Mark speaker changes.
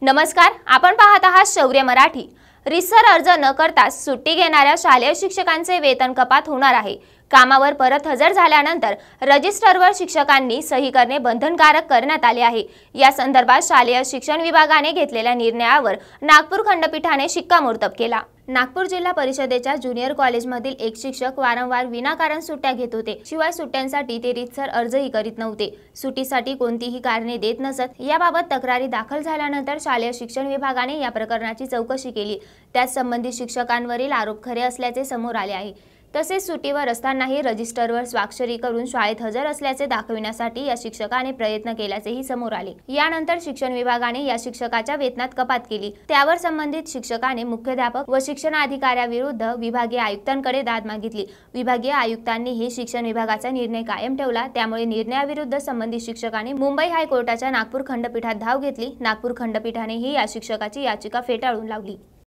Speaker 1: नमस्कार, आपण पाहत आहात शौर्य मराठी। रिसर अर्ज न करता सुट्टी घेणाऱ्या शालेय शिक्षकांचे वेतन कपात होणार आहे। कामावर परत हजर झाल्यानंतर रजिस्टरवर शिक्षकांनी सही करणे बंधनकारक करण्यात आले आहे। या संदर्भात शालेय शिक्षण विभागाने घेतलेल्या निर्णयावर नागपूर खंडपीठाने शिक्कामोर्तब केला। नागपूर जिल्हा परिषदेच्या ज्युनियर कॉलेजमधील एक शिक्षक वारंवार विनाकारण सुट्ट्या घेत होते। शिवाय सुट्ट्यांसाठी ते रीतसर अर्जही करीत नव्हते। सुट्टीसाठी कोणतीही कारणे देत नसत। याबाबत तक्रारी दाखल झाल्यानंतर शालेय शिक्षण विभागाने या प्रकरणाची चौकशी केली। त्यात संबंधित शिक्षकांवरील आरोप खरे असल्याचे समोर आले आहे। तसेच सुट्टीवर असतानाही रजिस्टरवर स्वाक्षरी करून शाळेत हजर असल्याचे दाखविण्यासाठी या शिक्षकाने प्रयत्न केल्याचेही समोर आले। यानंतर शिक्षण विभागाने या शिक्षकाच्या वेतनात कपात केली। त्यावर संबंधित शिक्षकाने मुख्याध्यापक व शिक्षण अधिकाऱ्याविरुद्ध विभागीय आयुक्तांकडे दाद मागितली। विभागीय आयुक्तांनीही शिक्षण विभागाचा निर्णय कायम ठेवला। त्यामुळे निर्णयाविरुद्ध संबंधित शिक्षकाने मुंबई हायकोर्टाच्या नागपूर खंडपीठात धाव घेतली। नागपूर खंडपीठानेही या शिक्षकाची याचिका फेटाळून लावली।